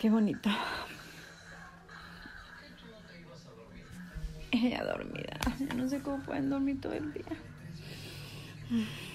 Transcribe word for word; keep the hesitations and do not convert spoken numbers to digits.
Qué bonito. Ella dormida. Yo no sé cómo pueden dormir todo el día.